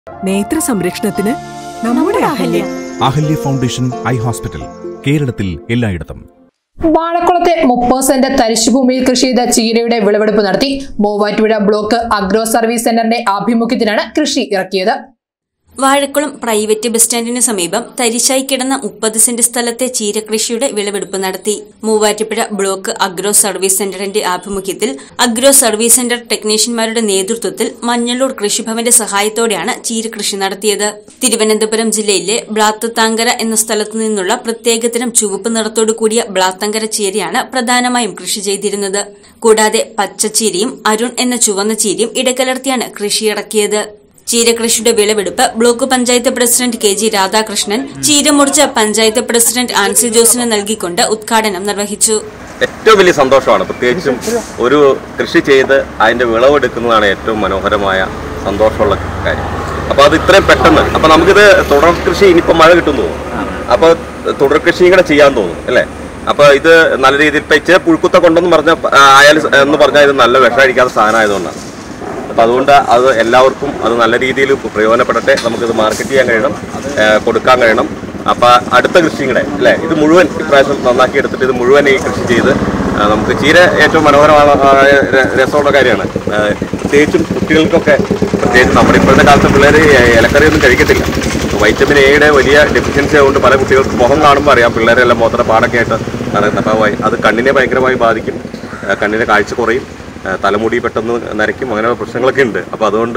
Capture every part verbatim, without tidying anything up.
നേത്ര സംരക്ഷണത്തിന് നമ്മുടെ Ahalya Ahalya foundation eye hospital, കേരളത്തിൽ എല്ലായിടത്തും. വാഴക്കുളത്തെ മുപ്പത് സെന്റ് തരിശുഭൂമിയിൽ കൃഷി ചെയ്ത ചീരയുടെ വിളവെടുപ്പ് നടത്തി. മൂവാറ്റുപുഴ ബ്ലോക്ക് അഗ്രോ സർവീസ് സെന്ററിന്റെ ആഭിമുഖ്യത്തിലാണ് കൃഷി ഇറക്കിയത്. വാഴക്കുളം പ്രൈവറ്റ് ബസ് സ്റ്റാൻഡിന് സമീപം തരിശായി കിടന്ന മുപ്പത് സെന്റ് സ്ഥലത്തെ ചീരകൃഷിയുടെ വിളവെടുപ്പ് നടത്തി. മൂവാറ്റുപുഴ ബ്ലോക്ക് അഗ്രോ സർവീസ് സെന്ററിന്റെ ആഭിമുഖ്യത്തിൽ അഗ്രോ സർവീസ് സെന്റർ ടെക്നീഷ്യന്മാരുടെ നേതൃത്വത്തിൽ മഞ്ഞളൂർ കൃഷിഭവന്റെ സഹായത്തോടെയാണ് ചീരകൃഷി നടത്തിയത്. തിരുവനന്തപുരം ജില്ലയിലെ ബ്ലാത്തത്താങ്കര എന്ന സ്ഥലത്തു നിന്നുള്ള പ്രത്യേകതരം ചുവപ്പ് നിറത്തോടു കൂടിയ ബ്ലാത്തങ്കര ചീരയാണ് പ്രധാനമായും കൃഷി ചെയ്തിരുന്നത്. കൂടാതെ പച്ചച്ചീരയും അരുൺ എന്ന ചുവന്ന ചീരയും ഇടകലർത്തിയാണ് കൃഷിയിറക്കിയത്. ചീരകൃഷിയുടെ വിളവെടുപ്പ് block panchayat president K G Radhakrishnan ചീരമുറിച്ച പഞ്ചായത്ത് പ്രസിഡന്റ് ആൻസി ജോസിന് നൽകിക്കൊണ്ട് ഉദ്ഘാടനം നിർവഹിച്ചു. ഏറ്റവും വലിയ സന്തോഷമാണ്. പ്രത്യേകിച്ചും ഒരു കൃഷി ചെയ്ത് അതിന്റെ വിളവെടുക്കുന്നതാണ് ഏറ്റവും മനോഹരമായ സന്തോഷമുള്ള കാര്യം. അപ്പൊ അത് ഇത്രയും പെട്ടെന്ന് അപ്പൊ നമുക്കിത് തുടർ കൃഷി ഇനിയിപ്പോ മഴ കിട്ടുന്നു അപ്പൊ തുടർ കൃഷിയും കൂടെ ചെയ്യാൻ തോന്നും അല്ലെ. അപ്പൊ ഇത് നല്ല രീതിയിൽ ഇപ്പൊ ഇച്ചിരി പുഴുക്കുത്ത കൊണ്ടെന്ന് പറഞ്ഞ ആയാലും എന്ന് പറഞ്ഞാൽ ഇത് നല്ല വിഷം അടിക്കാത്ത സാധനം ആയതുകൊണ്ടാണ്. അപ്പം അതുകൊണ്ട് അത് എല്ലാവർക്കും അത് നല്ല രീതിയിൽ പ്രയോജനപ്പെടട്ടെ. നമുക്കിത് മാർക്കറ്റ് ചെയ്യാൻ കഴിയണം, കൊടുക്കാൻ കഴിയണം. അപ്പം അടുത്ത കൃഷിയും കൂടെ അല്ലേ, ഇത് മുഴുവൻ ഇപ്രാവശ്യം നന്നാക്കി എടുത്തിട്ട് ഇത് മുഴുവൻ ഈ കൃഷി ചെയ്ത് നമുക്ക് ചീര ഏറ്റവും മനോഹരമായ രസമുള്ള കാര്യമാണ്. പ്രത്യേകിച്ചും കുട്ടികൾക്കൊക്കെ, പ്രത്യേകിച്ച് നമ്മുടെ ഇപ്പോഴത്തെ കാലത്ത് പിള്ളേർ ഇലക്കറിയൊന്നും കഴിക്കത്തില്ല. വൈറ്റമിൻ എയുടെ വലിയ ഡെഫിഷ്യൻസി ആയതുകൊണ്ട് പല കുട്ടികൾക്ക് മുഖം കാണുമ്പോൾ അറിയാം പിള്ളേരെല്ലാം മുഖത്തിന് പാടൊക്കെ ആയിട്ട് നടക്കുന്നത്. അപ്പോൾ അത് കണ്ണിനെ ഭയങ്കരമായി ബാധിക്കും, കണ്ണിനെ കാഴ്ച കുറയും, തലമുടി പെട്ടെന്ന് നരയ്ക്കും, അങ്ങനെ പ്രശ്നങ്ങളൊക്കെ ഉണ്ട്. അപ്പോൾ അതുകൊണ്ട്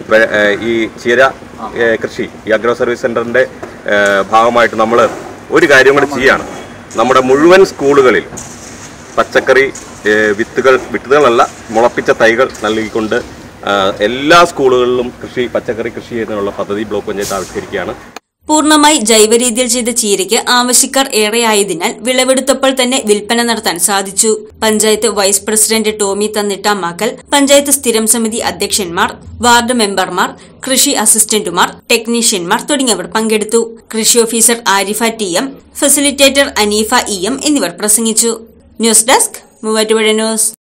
ഈ ചീര കൃഷി ഈ അഗ്രോ സർവീസ് സെൻ്ററിൻ്റെ ഭാഗമായിട്ട് നമ്മൾ ഒരു കാര്യം കൂടി ചെയ്യുകയാണ്. നമ്മുടെ മുഴുവൻ സ്കൂളുകളിൽ പച്ചക്കറി വിത്തുകൾ വിത്തുകളല്ല മുളപ്പിച്ച തൈകൾ നൽകിക്കൊണ്ട് എല്ലാ സ്കൂളുകളിലും കൃഷി പച്ചക്കറി കൃഷി ചെയ്യുന്നതിനുള്ള പദ്ധതി ബ്ലോക്ക് പഞ്ചായത്ത് ആവിഷ്കരിക്കുകയാണ്. പൂർണ്ണമായി ജൈവരീതിയിൽ ചെയ്ത ചീരയ്ക്ക് ആവശ്യക്കാർ ഏറെയായതിനാൽ വിളവെടുത്തപ്പോൾ തന്നെ വിൽപ്പന നടത്താൻ സാധിച്ചു. പഞ്ചായത്ത് വൈസ് പ്രസിഡന്റ് ടോമി തന്നിട്ടാമാക്കൽ, പഞ്ചായത്ത് സ്ഥിരം സമിതി അധ്യക്ഷന്മാർ, വാർഡ് മെമ്പർമാർ, കൃഷി അസിസ്റ്റന്റുമാർ, ടെക്നീഷ്യന്മാർ തുടങ്ങിയവർ പങ്കെടുത്തു. കൃഷി officer Arifa T M, facilitator Aneefa E M എന്നിവർ പ്രസംഗിച്ചു. News desk Muvattupuzha news.